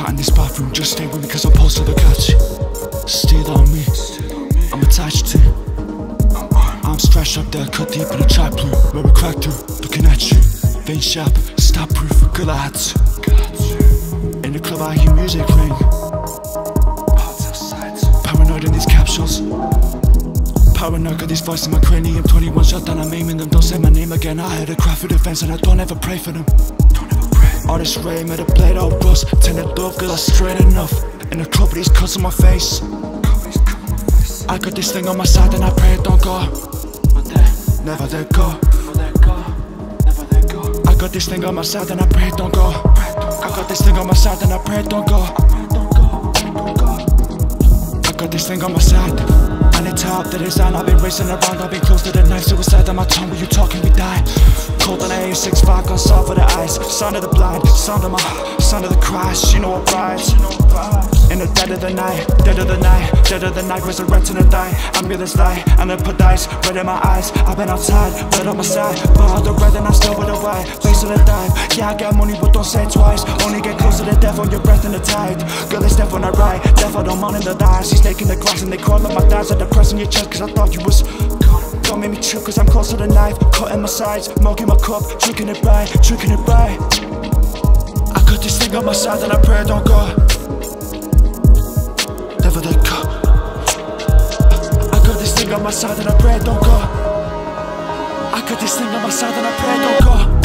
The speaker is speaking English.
cut in this bathroom, just stay with me cause I'm posted to catch you. Steal on me, I'm attached to you. I'm stretched up there, cut deep in the trap blue. Where we cracked through, looking at you. Vein sharp, stab proof, girl I had to. In the club I hear music ring. Paranoid in these capsules. Paranoid, got this voice in my cranium. 21 shot and I'm aiming them, don't say my name again. I had a cry for defense and I don't ever pray for them. All this rain made a blade out rust. Tinted dove, girl, that's straight enough. In the club, these cuts on my face. I got this thing on my side and I pray it don't go. Never let go. I got this thing on my side and I pray it don't go. I got this thing on my side and I pray it don't go. I got this thing on my side and it's hard that it's on. I've been racing around, I've been close to the knife. Suicide on my tongue, when you talking we die. Cold on A65, gun soft for the eyes. Sound of the blind, sound of the cries. She know what rides. In the dead of the night, dead of the night, dead of the night, resurrecting a die. Ambulance light, and the dice, red in my eyes. I've been outside, blood on my side, but all the red and I'm still with a white. Face of the dive, yeah I got money but don't say it twice. Only get closer to death on your breath in the tide. Girl it's death on the right, death I don't mind in the die. She's taking the grass and they crawl up my thighs. I depressing your chest cause I thought you was don't make me chill cause I'm close to the knife. Cutting my sides, mugging my cup, drinking it right, drinking it right. I got this thing on my side and I pray it don't go. Never let go. I got this thing on my side and I pray it don't go. I got this thing on my side and I pray it don't go.